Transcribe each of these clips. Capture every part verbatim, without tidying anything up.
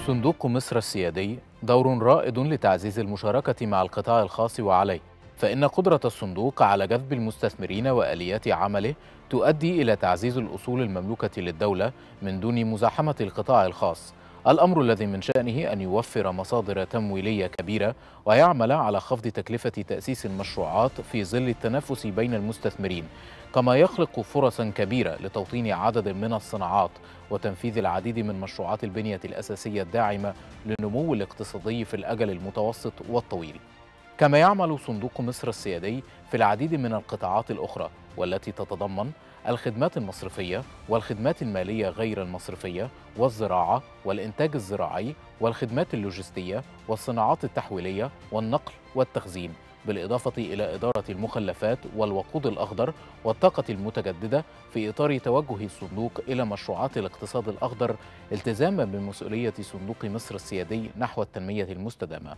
صندوق مصر السيادي دور رائد لتعزيز المشاركة مع القطاع الخاص وعليه، فإن قدرة الصندوق على جذب المستثمرين وآليات عمله تؤدي إلى تعزيز الأصول المملوكة للدولة من دون مزاحمة القطاع الخاص، الأمر الذي من شأنه أن يوفر مصادر تمويلية كبيرة ويعمل على خفض تكلفة تأسيس المشروعات في ظل التنافس بين المستثمرين، كما يخلق فرصا كبيرة لتوطين عدد من الصناعات وتنفيذ العديد من مشروعات البنية الأساسية الداعمة للنمو الاقتصادي في الأجل المتوسط والطويل. كما يعمل صندوق مصر السيادي في العديد من القطاعات الأخرى والتي تتضمن الخدمات المصرفية والخدمات المالية غير المصرفية والزراعة والإنتاج الزراعي والخدمات اللوجستية والصناعات التحويلية والنقل والتخزين، بالإضافة إلى إدارة المخلفات والوقود الأخضر والطاقة المتجددة في إطار توجه الصندوق إلى مشروعات الاقتصاد الأخضر التزاما بمسؤولية صندوق مصر السيادي نحو التنمية المستدامة.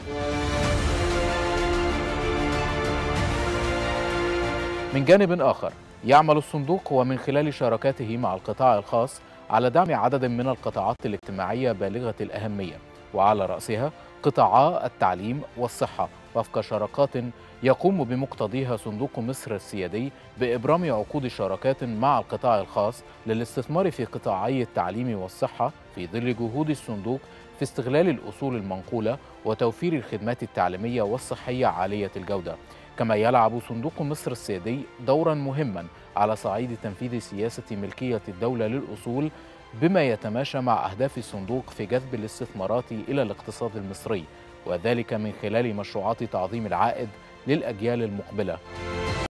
من جانب آخر، يعمل الصندوق ومن خلال شراكاته مع القطاع الخاص على دعم عدد من القطاعات الاجتماعية بالغة الأهمية، وعلى رأسها قطاعا التعليم والصحة، وفق شراكات يقوم بمقتضيها صندوق مصر السيادي بإبرام عقود شراكات مع القطاع الخاص للاستثمار في قطاعي التعليم والصحة في ظل جهود الصندوق في استغلال الأصول المنقولة وتوفير الخدمات التعليمية والصحية عالية الجودة. كما يلعب صندوق مصر السيادي دورا مهما على صعيد تنفيذ سياسة ملكية الدولة للأصول بما يتماشى مع أهداف الصندوق في جذب الاستثمارات إلى الاقتصاد المصري، وذلك من خلال مشروعات تعظيم العائد للأجيال المقبلة.